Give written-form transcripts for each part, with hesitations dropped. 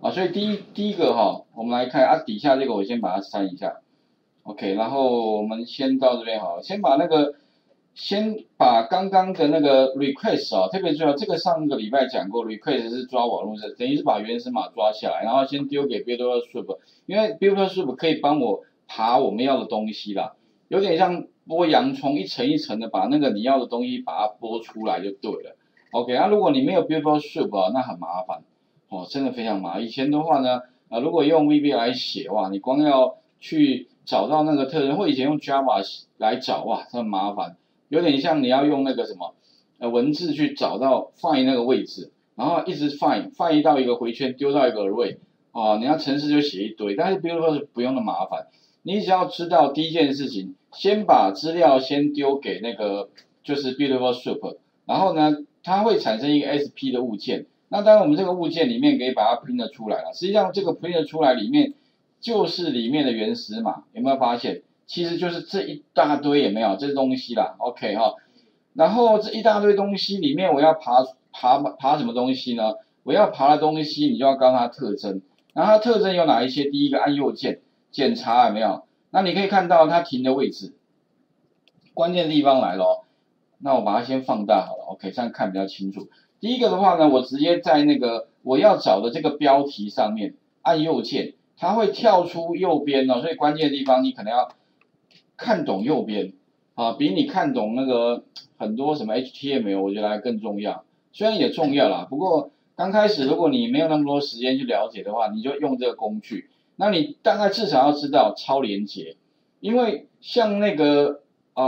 啊，所以第一个哈，我们来看啊，底下这个我先把它删一下 ，OK， 然后我们先到这边好了，先把刚刚的那个 request 啊，特别重要，这个上个礼拜讲过 request 是抓网络是等于是把原始码抓下来，然后先丢给 Builder Soup， 因为 Builder Soup 可以帮我爬我们要的东西啦，有点像剥洋葱，一层一层的把那个你要的东西把它剥出来就对了。OK， 那如果你没有 Builder Soup 啊，那很麻烦哦，真的非常麻烦。以前的话呢，如果用 VB 来写哇，你光要去找到那个特征，或以前用 Java 来找哇，很麻烦。有点像你要用那个什么，文字去找到 find 那个位置，然后一直 find 到一个回圈，丢到一个 array， 啊，你要程式就写一堆，但是 Beautiful 不用那么麻烦，你只要知道第一件事情，先把资料先丢给那个就是 Beautiful Soup， 然后呢，它会产生一个 SP 的物件，那当然我们这个物件里面可以把它 print 出来了，实际上这个 print 出来里面就是里面的原始码，有没有发现？其实就是这一大堆有没有这东西啦 ，OK 哈，然后这一大堆东西里面我要爬什么东西呢？我要爬的东西你就要告诉它特征，然后它特征有哪一些？第一个按右键检查有没有？那你可以看到它停的位置，关键地方来了哦，那我把它先放大好了 ，OK， 这样看比较清楚。第一个的话呢，我直接在那个我要找的这个标题上面按右键，它会跳出右边哦，所以关键的地方你可能要看懂右边啊，比你看懂那个很多什么 HTML 我觉得还更重要。虽然也重要啦，不过刚开始如果你没有那么多时间去了解的话，你就用这个工具。那你大概至少要知道超连结，因为像那个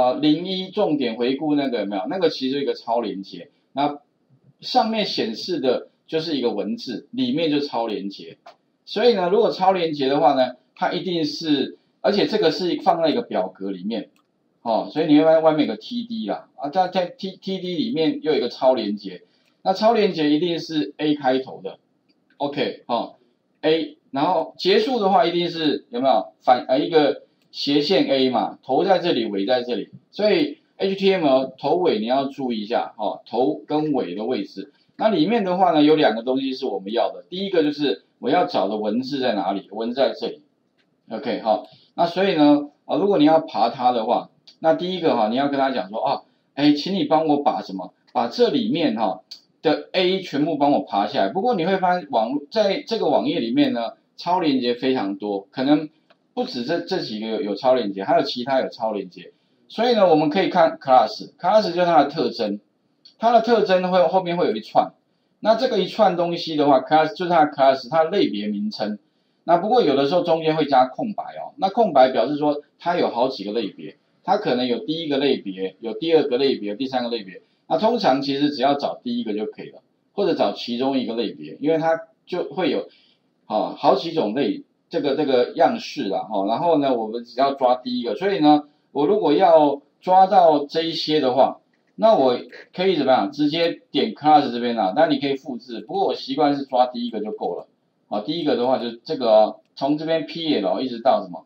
01重点回顾那个有没有？那个其实一个超连结，那上面显示的就是一个文字，里面就是超连结。所以呢，如果超连结的话呢，它一定是，而且这个是放在一个表格里面，哦，所以你会发现外面有个 TD 啦，啊，在 TD 里面又有一个超连结，那超连结一定是 A 开头的 ，OK， 哦 A， 然后结束的话一定是有没有一个斜线 A 嘛，头在这里，尾在这里，所以 HTML 头尾你要注意一下，哦，头跟尾的位置。那里面的话呢，有两个东西是我们要的，第一个就是我要找的文字在哪里，文字在这里 ，OK， 好，那所以呢，如果你要爬它的话，那第一个哈，你要跟他讲说，请你帮我把什么，把这里面的 A 全部帮我爬下来。不过你会发现在这个网页里面呢，超链接非常多，可能不止这几个有超链接，还有其他有超链接。所以呢，我们可以看 class 就是它的特征，它的特征后面会有一串。那这个一串东西的话 ，class 就是它的 class， 它的类别名称。那不过有的时候中间会加空白哦，那空白表示说它有好几个类别，它可能有第一个类别，有第二个类别，有第三个类别。那通常其实只要找第一个就可以了，或者找其中一个类别，因为它就会有好几种这个样式啦然后呢，我们只要抓第一个，所以呢，我如果要抓到这一些的话，那我可以怎么样？直接点 class 这边但你可以复制，不过我习惯是抓第一个就够了。第一个的话就是这个从这边 PL 一直到什么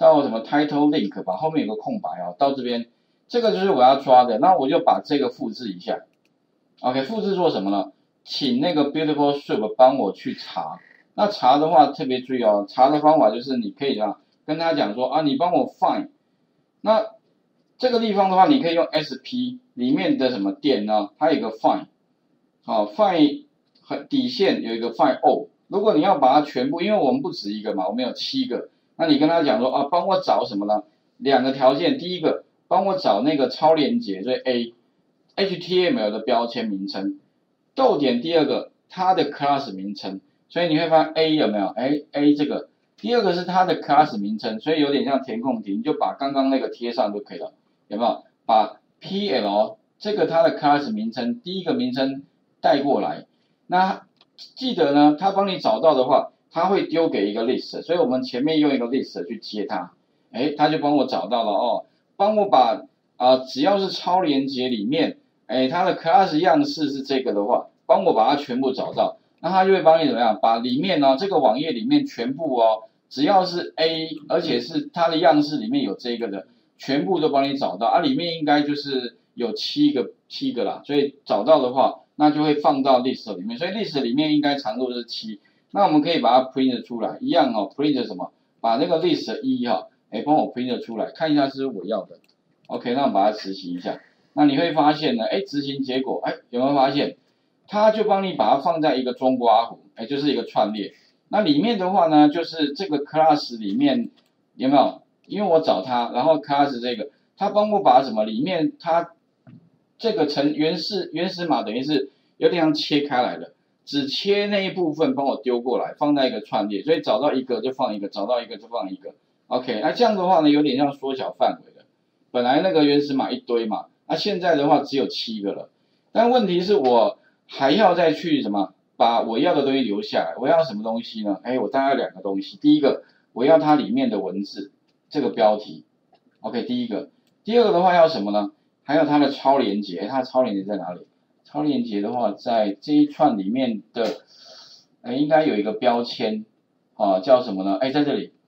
title link 吧，后面有个空白到这边，这个就是我要抓的，那我就把这个复制一下。OK， 复制做什么呢？请那个 Beautiful Soup 帮我去查。那查的话特别注意查的方法就是你可以跟他讲说你帮我 find。那这个地方的话，你可以用 SP 里面的什么点呢？它有一个 find，find 底线有一个 find all。如果你要把它全部，因为我们不止一个嘛，我们有7个，那你跟他讲说帮我找什么呢？两个条件，第一个帮我找那个超连结，所以 HTML 的标签名称，逗点第二个它的 class 名称，所以你会发现 A 有没有？A 这个，第二个是它的 class 名称，所以有点像填空题，你就把刚刚那个贴上就可以了，有没有？把 PL 这个它的 class 名称第一个名称带过来，那记得呢，他帮你找到的话，他会丢给一个 list， 所以我们前面用一个 list 去接它，他就帮我找到了帮我把只要是超连结里面，它的 class 样式是这个的话，帮我把它全部找到，那他就会帮你怎么样，把里面这个网页里面全部只要是 A， 而且是它的样式里面有这个的，全部都帮你找到里面应该就是有七个啦，所以找到的话。那就会放到 list 里面，所以 list 里面应该长度是7， 那我们可以把它 print 出来，一样哦 ，print 什么？把那个 list 一哈，帮我 print 出来，看一下是不是我要的。OK， 那我们把它执行一下。那你会发现呢，执行结果，有没有发现？它就帮你把它放在一个中括弧，就是一个串列。那里面的话呢，就是这个 class 里面有没有？因为我找它，然后 class 这个，它帮我把什么里面它这个原始码等于是有点像切开来的，只切那一部分帮我丢过来，放在一个串列，所以找到一个就放一个，找到一个就放一个。OK， 那这样的话呢，有点像缩小范围的。本来那个原始码一堆嘛，那现在的话只有7个了。但问题是我还要再去什么？把我要的东西留下来。我要什么东西呢？我大概有2个东西。第一个，我要它里面的文字，这个标题。OK， 第一个。第二个的话要什么呢？还有它的超连结。它的超连结在哪里？超连结的话，在这一串里面的，应该有一个标签，叫什么呢？在这里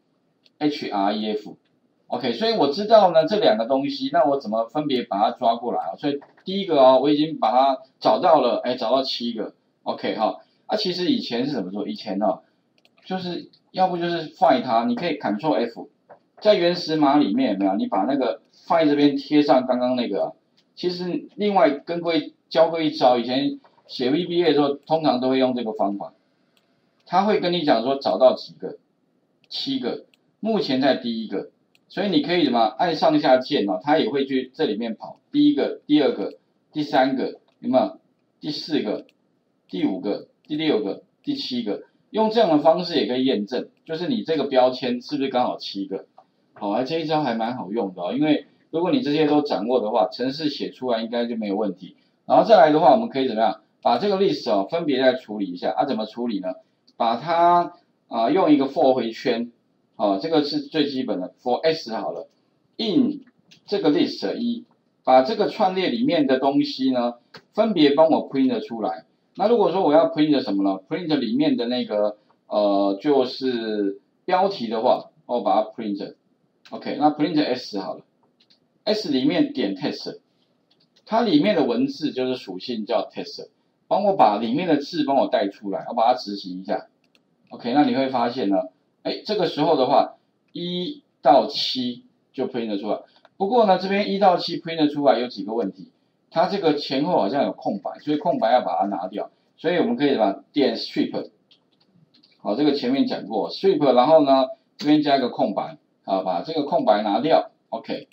href。OK， 所以我知道呢这2个东西，那我怎么分别把它抓过来啊？所以第一个我已经把它找到了，找到7个。OK 其实以前是怎么做？以前就是要不就是 find 它，你可以 Ctrl F， 在原始码里面有没有？你把那个 find 这边贴上刚刚那个，其实另外跟各位教过一招，以前写 VBA 的时候，通常都会用这个方法，他会跟你讲说找到几个，7个，目前在第一个。所以你可以什么按上下键它也会去这里面跑，第一个、第2个、第3个，有没有？第4个、第5个、第6个、第7个，用这样的方式也可以验证，就是你这个标签是不是刚好7个？这一招还蛮好用的因为如果你这些都掌握的话，程式写出来应该就没有问题。然后再来的话，我们可以怎么样？把这个list分别再处理一下怎么处理呢？把它用一个 for 回圈。这个是最基本的 for s 好了 ，in 这个 list 1，把这个串列里面的东西呢，分别帮我 print 出来。那如果说我要 print 什么呢 ？print 里面的那个就是标题的话，我把它 print。OK， 那 print s 好了 ，s 里面点 text， 它里面的文字就是属性叫 text， 帮我把里面的字帮我带出来，我把它执行一下。OK， 那你会发现呢。这个时候的话，1到7就 print 出来。不过呢，这边1到7 print 出来有几个问题，它这个前后好像有空白，所以空白要把它拿掉。所以我们可以把点 strip， 这个前面讲过 strip， 然后呢这边加一个空白，把这个空白拿掉。OK，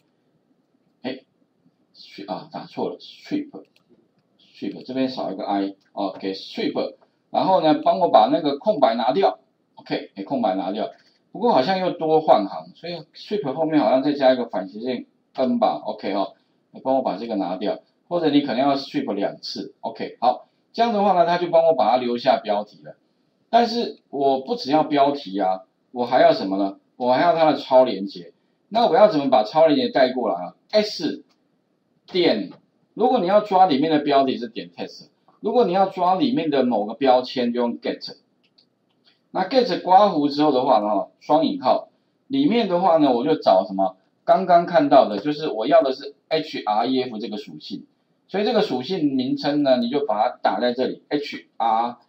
打错了 strip 这边少一个 i，OK strip， 然后呢帮我把那个空白拿掉。OK， 空白拿掉，不过好像又多换行，所以 strip 后面好像再加一个反斜线 n 吧 ，OK 你帮我把这个拿掉，或者你可能要 strip 2次 ，OK， 好，这样的话呢，他就帮我把它留下标题了。但是我不只要标题我还要什么呢？我还要它的超连结。那我要怎么把超连结带过来？S 点，如果你要抓里面的标题是点 text， 如果你要抓里面的某个标签就用 get。那 get 刮弧之后的话呢，双引号里面的话呢，我就找什么？刚刚看到的，就是我要的是 href 这个属性，所以这个属性名称呢，你就把它打在这里 href，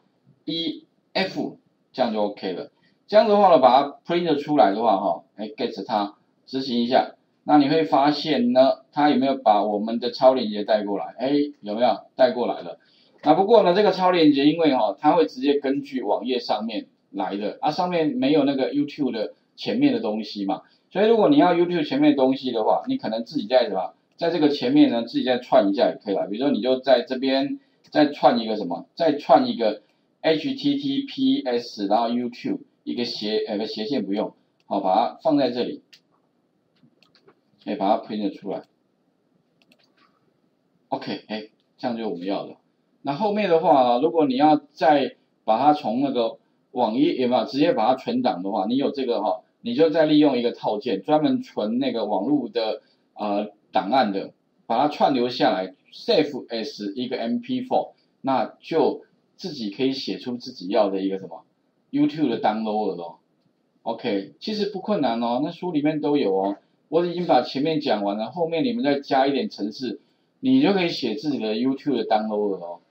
这样就 OK 了。这样的话呢，把它 print 出来的话get 它执行一下，那你会发现呢，它有没有把我们的超链接带过来？有没有带过来了？那不过呢，这个超链接因为它会直接根据网页上面来的上面没有那个 YouTube 的前面的东西嘛，所以如果你要 YouTube 前面的东西的话，你可能自己在什么，在这个前面呢自己再串一下也可以了。比如说你就在这边再串一个什么，再串一个 HTTPS， 然后 YouTube 一个斜线不用，把它放在这里，把它 print 出来。OK， 这样就是我们要的。那后面的话如果你要再把它从那个网页有没有直接把它存档的话，你有这个你就再利用一个套件，专门存那个网络的档案的，把它串流下来 ，save as 一个 MP4， 那就自己可以写出自己要的一个什么 YouTube 的 download 了咯。OK， 其实不困难那书里面都有我已经把前面讲完了，后面你们再加一点程式，你就可以写自己的 YouTube 的 download 了咯。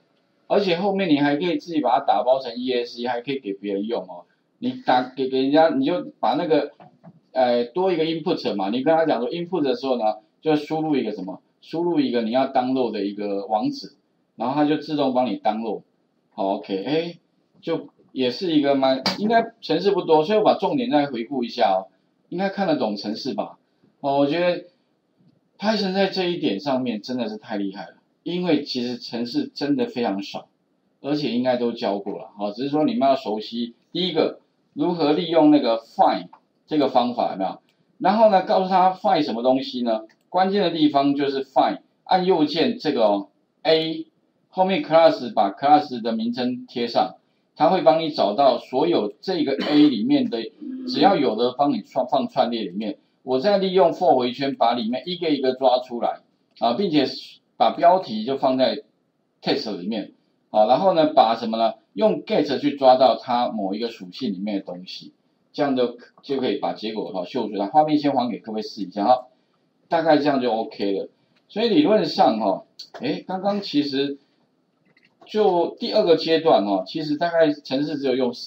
而且后面你还可以自己把它打包成 ESE，还可以给别人用哦。你给人家，你就把那个多一个 input 嘛，你跟他讲说 input 的时候呢，就输入一个什么，输入一个你要 download 的一个网址，然后它就自动帮你 download。好 ，OK， 就也是一个应该程式不多，所以我把重点再回顾一下哦，应该看得懂程式吧？我觉得 Python 在这一点上面真的是太厉害了。因为其实程式真的非常少，而且应该都教过了，只是说你们要熟悉第一个如何利用那个 find 这个方法，有没有？然后呢，告诉他 find 什么东西呢？关键的地方就是 find， 按右键这个A 后面 class 把 class 的名称贴上，它会帮你找到所有这个 A 里面的只要有的帮你放串列里面，我再利用 for 回圈把里面一个一个抓出来并且把标题就放在 text 里面，然后呢，把什么呢？用 get 去抓到它某一个属性里面的东西，这样就可以把结果秀出来。画面先还给各位试一下哈，大概这样就 OK 了。所以理论上刚刚其实就第二个阶段其实大概程式只有用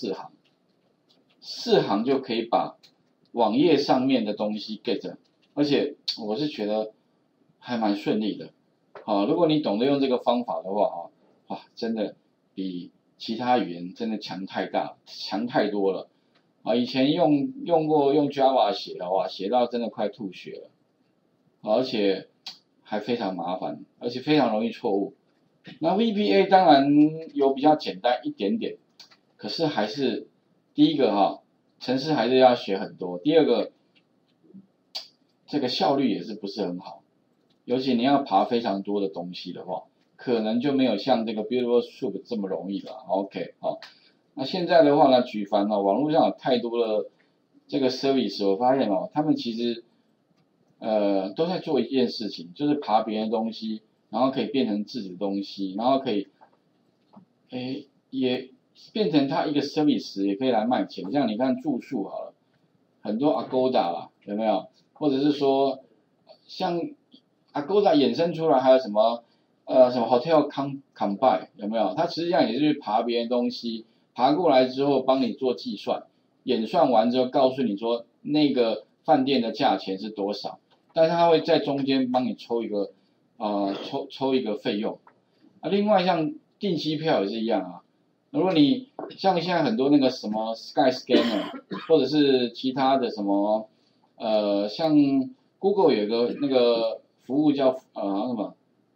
4行就可以把网页上面的东西 get， 而且我是觉得还蛮顺利的。如果你懂得用这个方法的话哇，真的比其他语言真的强太多了以前用 Java 写的话，写到真的快吐血了，而且还非常麻烦，而且非常容易错误。那 VBA 当然有比较简单一点点，可是还是第一个程式还是要学很多，第二个这个效率也是不是很好。尤其你要爬非常多的东西的话，可能就没有像这个 Beautiful Soup 这么容易了。OK， 那现在的话呢，举凡网络上有太多的这个 service， 我发现他们其实都在做一件事情，就是爬别人的东西，然后可以变成自己的东西，然后可以也变成它一个 service， 也可以来卖钱。像你看住宿好了，很多 Agoda 啦，有没有？或者是说像Agoda 衍生出来还有什么什么 Hotel Combine 有没有？它实际上也是去爬别人东西，爬过来之后帮你做计算，演算完之后告诉你说那个饭店的价钱是多少，但是它会在中间帮你抽一个抽一个费用。另外像订机票也是一样如果你像现在很多那个什么 Skyscanner 或者是其他的什么像 Google 有个那个服务叫什么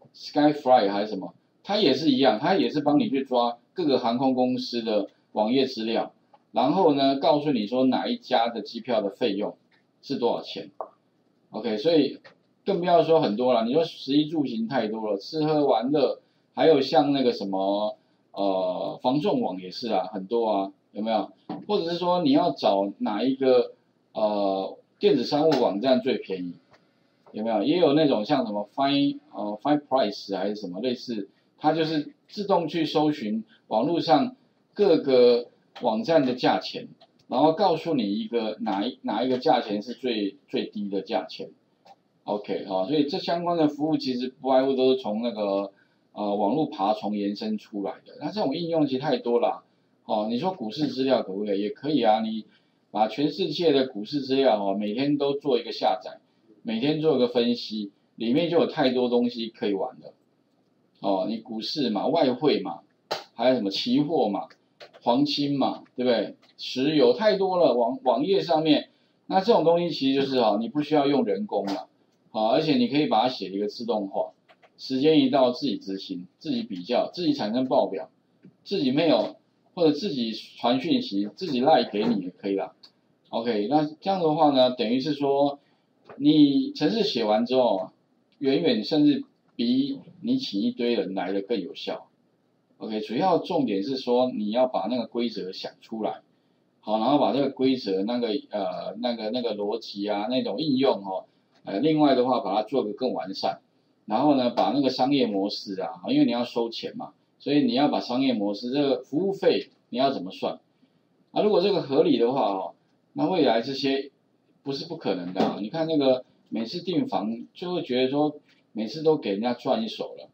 Skyfly 还是什么，它也是一样，它也是帮你去抓各个航空公司的网页资料，然后呢告诉你说哪一家的机票的费用是多少钱。OK， 所以更不要说很多了，你说食衣住行太多了，吃喝玩乐，还有像那个什么房仲网也是很多有没有？或者是说你要找哪一个电子商务网站最便宜，有没有？也有那种像什么 Find Price 还是什么类似，它就是自动去搜寻网络上各个网站的价钱，然后告诉你一个哪一个价钱是最低的价钱。OK 所以这相关的服务其实不外乎都是从那个网络爬虫延伸出来的。那这种应用其实太多了你说股市资料可不可以？也可以你把全世界的股市资料每天都做一个下载，每天做一个分析，里面就有太多东西可以玩了你股市嘛，外汇嘛，还有什么期货嘛，黄金嘛，对不对？石油太多了，网页上面，那这种东西其实就是你不需要用人工了而且你可以把它写一个自动化，时间一到自己执行，自己比较，自己产生报表，自己没有或者自己传讯息，自己赖给你也可以啦。OK， 那这样的话呢，等于是说你程式写完之后，远远甚至比你请一堆人来的更有效。OK， 主要重点是说你要把那个规则想出来，然后把这个规则那个逻辑那种应用另外的话把它做个更完善，然后呢把那个商业模式因为你要收钱嘛，所以你要把商业模式这个服务费你要怎么算如果这个合理的话那未来这些不是不可能的你看那个每次订房就会觉得说每次都给人家赚一手了，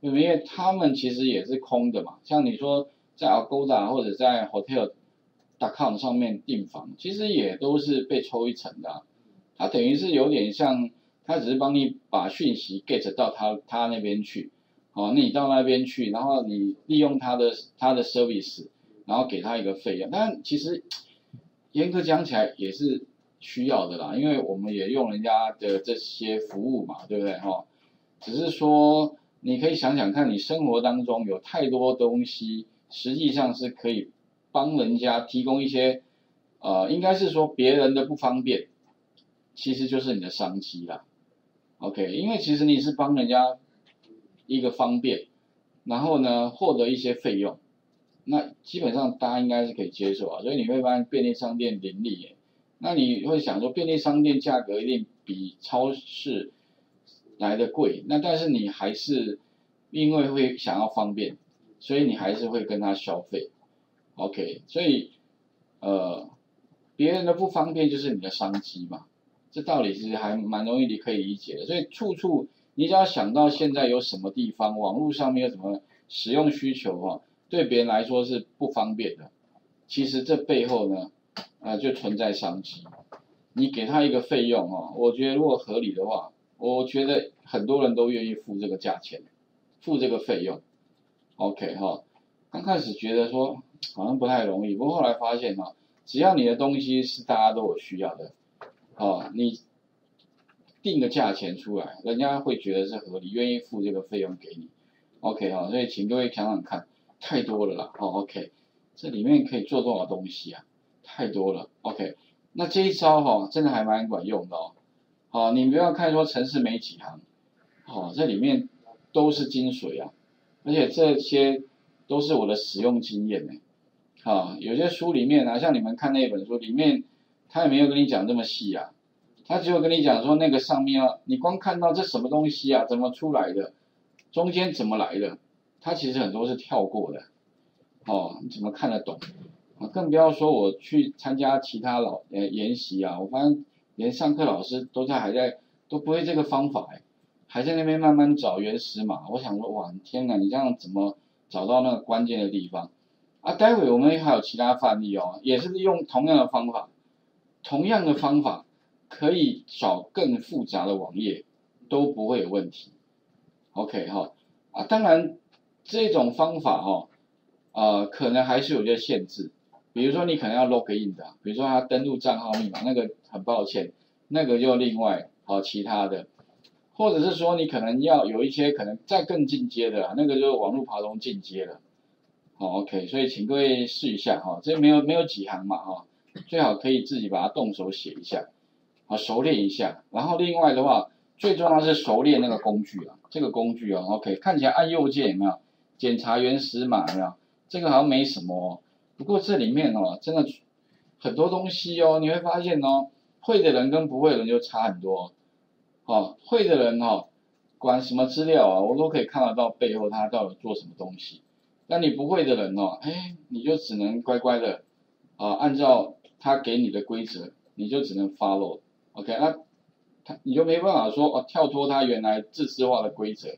因为他们其实也是空的嘛，像你说在 Agoda 或者在 Hotel.com 上面订房，其实也都是被抽一层的啊，它等于是有点像，它只是帮你把讯息 get 到他那边去，哦，那你到那边去，然后你利用他的service，然后给他一个费用，但其实严格讲起来也是需要的啦，因为我们也用人家的这些服务嘛，对不对哈？只是说你可以想想看，你生活当中有太多东西，实际上是可以帮人家提供一些，应该是说别人的不方便，其实就是你的商机啦。OK，因为其实你是帮人家一个方便，然后呢获得一些费用，那基本上大家应该是可以接受啊。所以你会发现便利商店林立耶，那你会想说便利商店价格一定比超市来的贵，那但是你还是因为会想要方便，所以你还是会跟他消费。OK，所以别人的不方便就是你的商机嘛，这道理其实还蛮容易可以理解的。所以处处你只要想到现在有什么地方网络上面有什么使用需求啊，对别人来说是不方便的，其实这背后呢，就存在商机。你给他一个费用哦，我觉得如果合理的话，我觉得很多人都愿意付这个价钱，付这个费用。OK 哈，刚开始觉得说好像不太容易，不过后来发现哈，只要你的东西是大家都有需要的，你定个价钱出来，人家会觉得是合理，愿意付这个费用给你。OK 哈，所以请各位想想看，太多了啦。OK，这里面可以做多少东西啊？太多了。OK，那这一招真的还蛮管用的哦。你不要看说程式没几行，这里面都是精髓啊，而且这些都是我的使用经验呢。有些书里面啊，像你们看那本书里面，他也没有跟你讲这么细啊，他只有跟你讲说那个上面你光看到这什么东西啊，怎么出来的，中间怎么来的，他其实很多是跳过的。你怎么看得懂？更不要说我去参加其他研习啊，我发现连上课老师都不会这个方法还在那边慢慢找原始码。我想说，哇，天哪，你这样怎么找到那个关键的地方？待会我们还有其他范例也是利用同样的方法，可以找更复杂的网页都不会有问题。OK 当然这种方法可能还是有些限制，比如说你可能要 log in 的，比如说他登录账号密码，那个很抱歉，那个就另外其他的，或者是说你可能要有一些可能再更进阶的那个就是网络爬虫进阶了。OK， 所以请各位试一下这没有几行嘛最好可以自己把它动手写一下，熟练一下。然后另外的话，最重要的是熟练那个工具这个工具OK， 看起来按右键有没有？检查原始码有没有？这个好像没什么不过这里面真的很多东西你会发现会的人跟不会的人就差很多会的人管什么资料我都可以看得到背后他到底做什么东西。那你不会的人你就只能乖乖的按照他给你的规则，你就只能 follow。OK， 那你就没办法说跳脱他原来自制化的规则。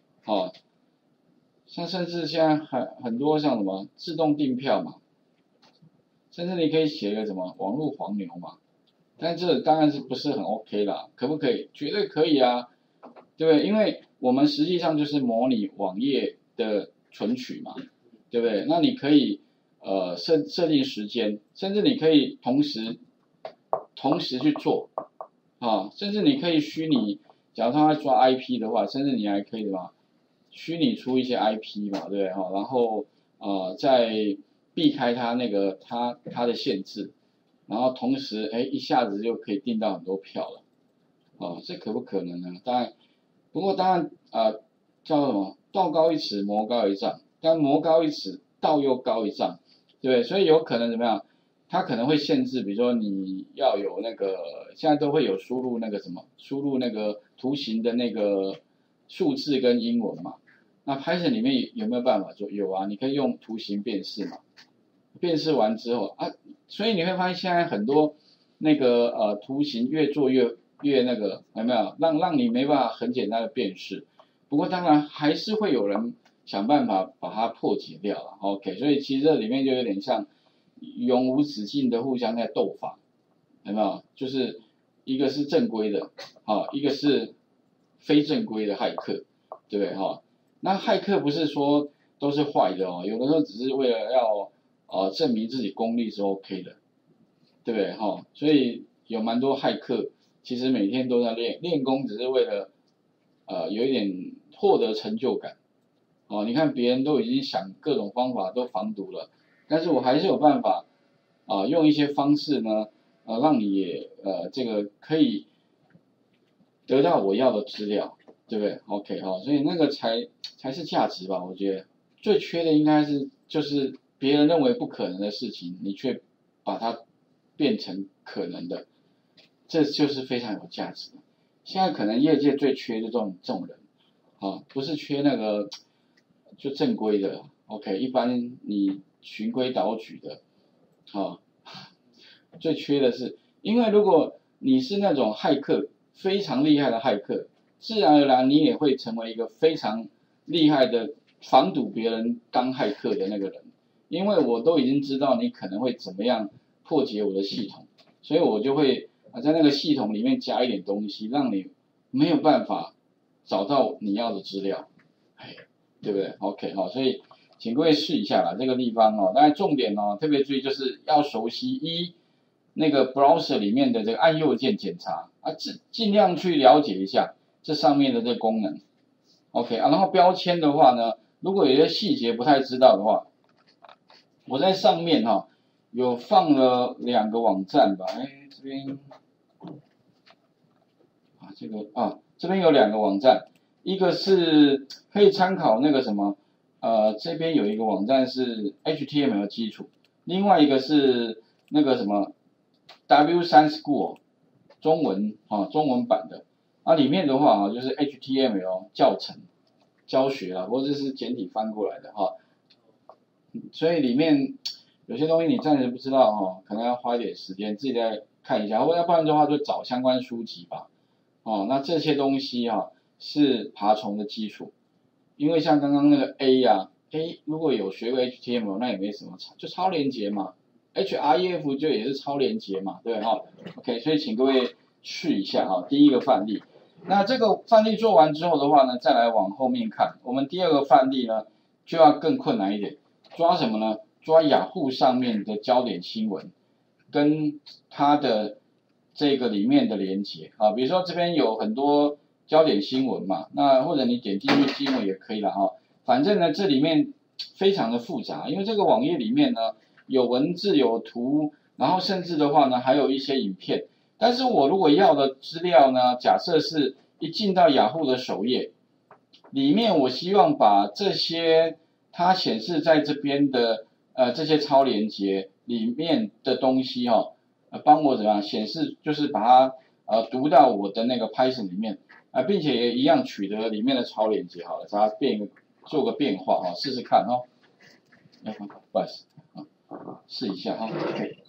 像甚至现在很多像什么自动订票嘛，甚至你可以写个什么网络黄牛嘛，但这当然是不是很 OK 啦，可不可以？绝对可以啊，对不对？因为我们实际上就是模拟网页的存取嘛，对不对？那你可以设定时间，甚至你可以同时去做甚至你可以虚拟，假如他在抓 IP 的话，甚至你还可以什么虚拟出一些 IP 嘛，对不对然后再避开它那个它的限制，然后同时一下子就可以订到很多票了这可不可能呢？不过当然叫什么道高一尺魔高一丈，但魔高一尺道又高一丈，对不对？所以有可能怎么样？它可能会限制，比如说你要有那个现在都会有输入那个图形的那个数字跟英文嘛。那 Python 里面有没有办法做？有啊，你可以用图形辨识嘛。辨识完之后所以你会发现现在很多那个图形越做越那个有没有让你没办法很简单的辨识。 不过当然还是会有人想办法把它破解掉了。OK， 所以其实这里面就有点像永无止境的互相在斗法，有没有？就是一个是正规的，一个是非正规的骇客，对不对？那骇客不是说都是坏的哦，有的时候只是为了要证明自己功力是 OK 的，对不对？所以有蛮多骇客其实每天都在练功，只是为了有一点获得成就感。你看别人都已经想各种方法都防毒了，但是我还是有办法用一些方式呢，让你也这个可以得到我要的资料，对不对 ？OK 所以那个才是价值吧，我觉得最缺的应该是就是别人认为不可能的事情，你却把它变成可能的，这就是非常有价值的。现在可能业界最缺的这种人，不是缺那个就正规的 ，OK， 一般你循规蹈矩的，最缺的是，因为如果你是那种骇客，非常厉害的骇客，自然而然你也会成为一个非常厉害的防堵别人当骇客的那个人，因为我都已经知道你可能会怎么样破解我的系统，所以我就会在那个系统里面加一点东西，让你没有办法找到你要的资料，对不对 ？OK 所以请各位试一下啦，这个地方当然重点特别注意就是要熟悉那个 browser 里面的这个按右键检查尽量去了解一下这上面的这个功能 ，OK 然后标签的话呢，如果有些细节不太知道的话，我在上面有放了2个网站吧，这边这边有2个网站，一个是可以参考那个什么这边有一个网站是 HTML 基础，另外一个是那个什么 W3 School 中文版的，里面的话就是 HTML 教程教学啦，或者是简体翻过来的所以里面有些东西你暂时不知道可能要花一点时间自己再看一下，或要不然的话就找相关书籍吧那这些东西是爬虫的基础，因为像刚刚那个 A 如果有学过 HTML 那也没什么就超连结嘛。href 就也是超连结嘛，对OK， 所以请各位试一下第一个范例。那这个范例做完之后的话呢，再来往后面看，我们第2个范例呢就要更困难一点，抓什么呢？抓雅虎上面的焦点新闻跟它的这个里面的连结比如说这边有很多焦点新闻嘛，那或者你点进去新闻也可以啦反正呢这里面非常的复杂，因为这个网页里面呢有文字有图，然后甚至的话呢还有一些影片，但是我如果要的资料呢，假设是一进到雅虎的首页里面，我希望把这些它显示在这边的这些超连结里面的东西帮我怎么样显示，就是把它读到我的那个 Python 里面并且也一样取得里面的超连结好了，把它做个变化试试看不好意思试一下OK。